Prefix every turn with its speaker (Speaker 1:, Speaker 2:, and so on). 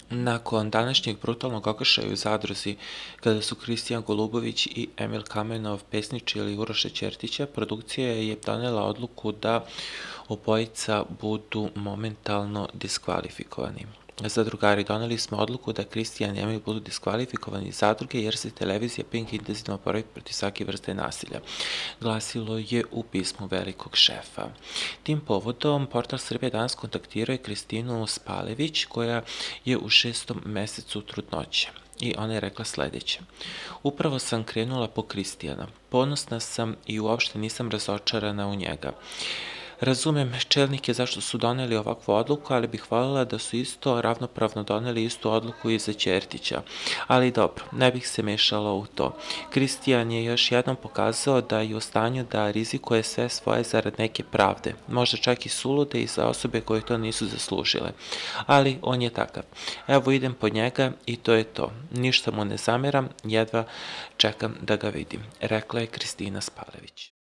Speaker 1: Nakon današnjeg brutalnog okršaja u Zadruzi, kada su Kristijan Golubović i Emil Kamenov pesničili Uroša Ćertića, produkcija je donela odluku da obojica budu momentalno diskvalifikovani. Zadrugari, doneli smo odluku da Kristijan i Emil budu diskvalifikovani iz zadruge jer se televizija Pink intenzivno bori protiv svake vrste nasilja, glasilo je u pismu velikog šefa. Tim povodom portal Srbija danas kontaktirao je Kristinu Spalević, koja je u 6. mesecu trudnoće. I ona je rekla sledeće: upravo sam krenula po Kristijana. Ponosna sam i uopšte nisam razočarana u njega. Razumem čelnike zašto su doneli ovakvu odluku, ali bih voljela da su isto ravnopravno doneli istu odluku i za Ćertića. Ali dobro, ne bih se mešala u to. Kristijan je još jednom pokazao da je u stanju da rizikuje sve svoje zarad neke pravde, možda čak i sulude i za osobe koje to nisu zaslužile. Ali on je takav. Evo idem po njega i to je to. Ništa mu ne zameram, jedva čekam da ga vidim, rekla je Kristina Spalević.